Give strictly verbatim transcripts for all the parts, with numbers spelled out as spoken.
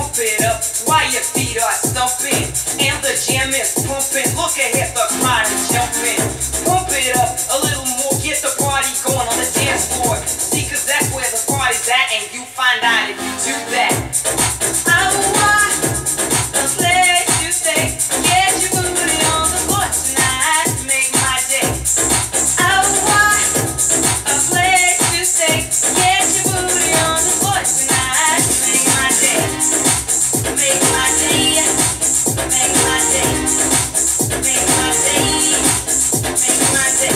pump it up while your feet are stumping and the jam is pumping. Look ahead, the crowd is jumping. Pump it up a little more, get the party going on the dance floor. See, cause that's where the party's at, and you find out if you do that. I want a place to stay. Get your booty on the floor tonight to make my day. I want a place to stay. Get your booty on the floor tonight to make my day. Make my day. Make my day. Make my day. Make my day.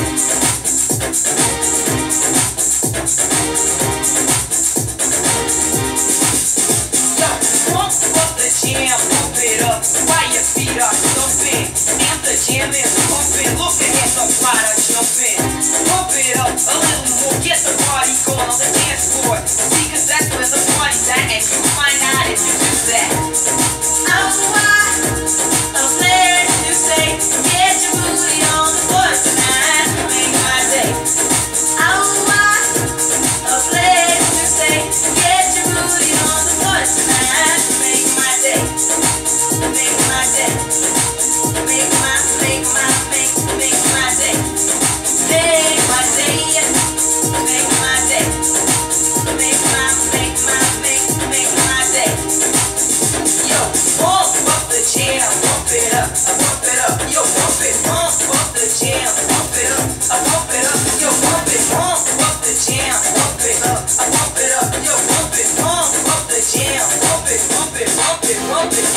Yo, pump up the jam, pump it up while your feet are stumping and the jam is pumping. Look ahead, the crowd are jumping. Pump it up a little more, get the party going on the dance floor. See, cause that's where the party's at, and you find out if you do that. I want a place to stay. Get your booty on the floor tonight to make my day. I want a place to stay. Get your booty on the floor tonight to make my day. Make my day. Make my, make my, make, make my day. Make my day. Make my day. Make my, make my, make, make my day. Yo, pump up the jam, pump it up, I pump it up. Yo, pump it, pump up the jam, pump it up, I pump it up. Yo, pump it, pump up the jam, pump it up, I pump it up. Yo, pump it, pump up the jam, pump it, pump it, pump it, pump it.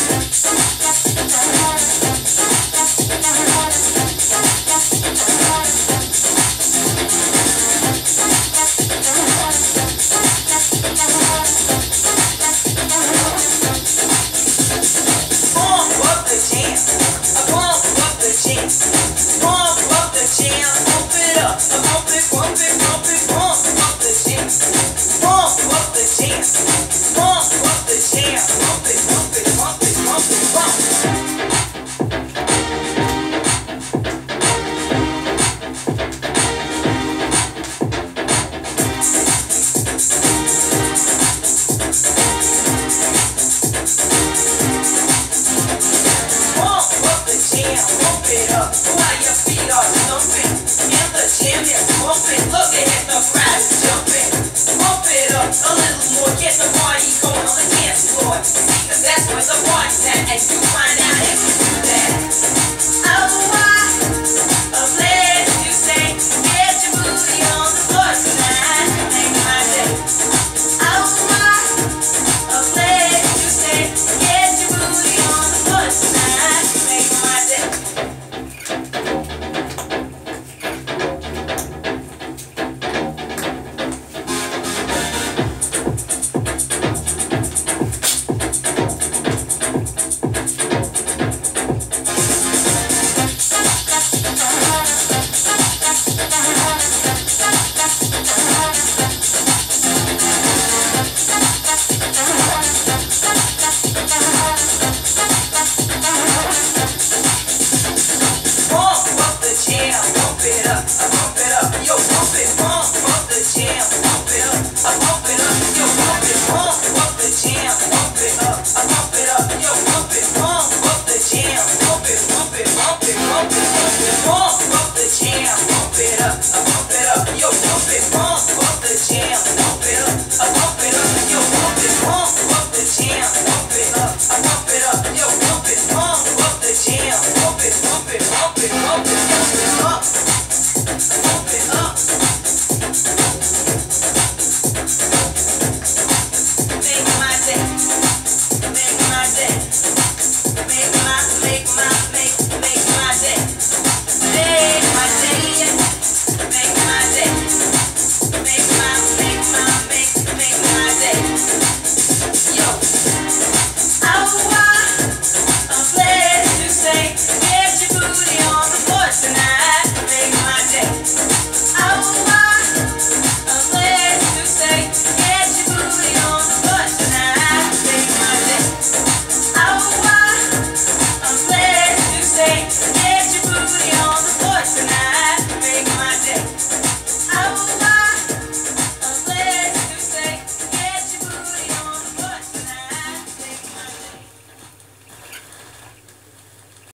Pump up the jam, I pump up the jam, pump up the jam, pump it up, I pump it, pump it, pump it, pump up the jam, pump up the jam, pump up the jam, pump it, pump it, pump it, pump it, pump it. Pump up the jam, pump it up while your feet are stumping and the jam is pumping. Look ahead, the crowd is jumping. Pump it up a little more, get the party going on the dance floor. See, cause that's where the party's at, and you find out